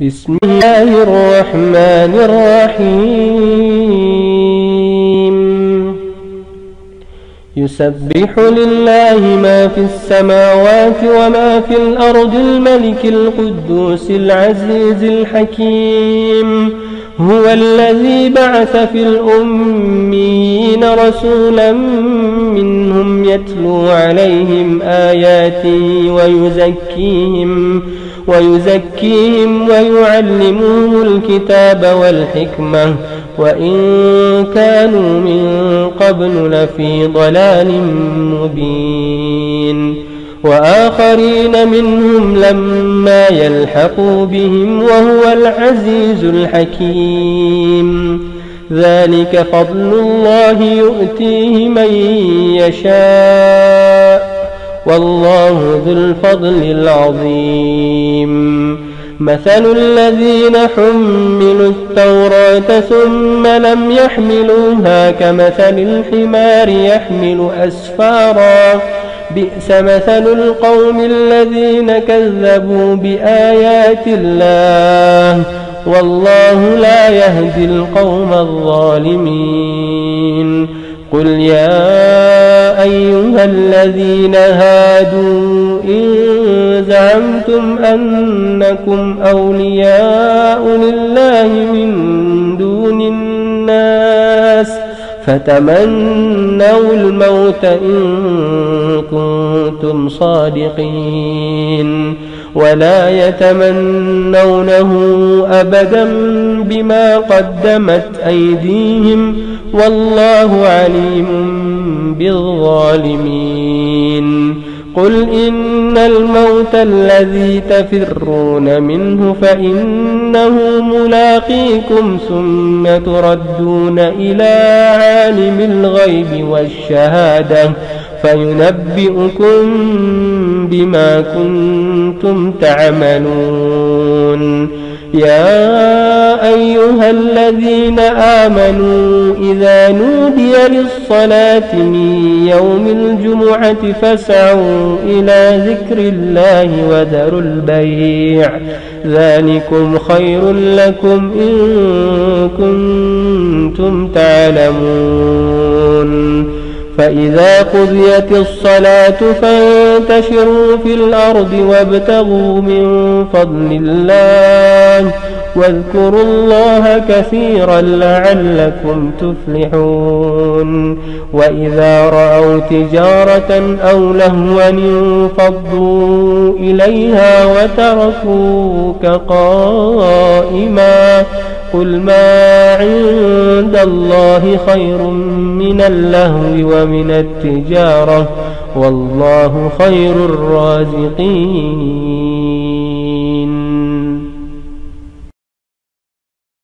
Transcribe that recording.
بسم الله الرحمن الرحيم. يسبح لله ما في السماوات وما في الأرض الملك القدوس العزيز الحكيم. هو الذي بعث في الأميين رسولا منهم يتلو عليهم آياته ويزكيهم ويعلمهم الكتاب والحكمة وإن كانوا من قبل لفي ضلال مبين. وآخرين منهم لما يلحقوا بهم وهو العزيز الحكيم. ذلك فضل الله يؤتيه من يشاء والله ذو الفضل العظيم. مثل الذين حملوا التوراة ثم لم يحملوها كمثل الحمار يحمل أسفارا بئس مثل القوم الذين كذبوا بآيات الله والله لا يهدي القوم الظالمين. قل يا أيها الذين هادوا إن زعمتم أنكم أولياء لله من دون الناس فتمنوا الموت إن كنتم صادقين ولا يتمنونه أبدا بما قدمت أيديهم والله عليم بالظالمين. قل إن الموت الذي تفرون منه فإنه ملاقيكم ثم تردون إلى عالم الغيب والشهادة فينبئكم بما كنتم تعملون. يا أيها الذين آمنوا إذا نودي للصلاة من يوم الجمعة فاسعوا إلى ذكر الله وذروا البيع ذلكم خير لكم إن كنتم تعلمون. فإذا قضيت الصلاة فانتشروا في الأرض وابتغوا من فضل الله واذكروا الله كثيرا لعلكم تفلحون. وإذا رأوا تجارة أو لهوا انفضوا إليها وتركوك قائما قل ما عند الله خير من اللهو ومن التجارة والله خير الرازقين.